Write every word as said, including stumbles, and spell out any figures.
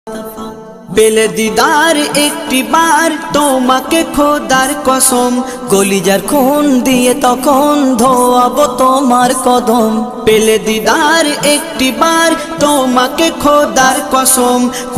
পেলে দিদার একটি বার তোমাকে খোদার কসম, কলিজার খুন দিয়ে তখন ধোয়াবো তোমার কদম। পেলে দিদার একটি বার তোমাকে খোদার কসম।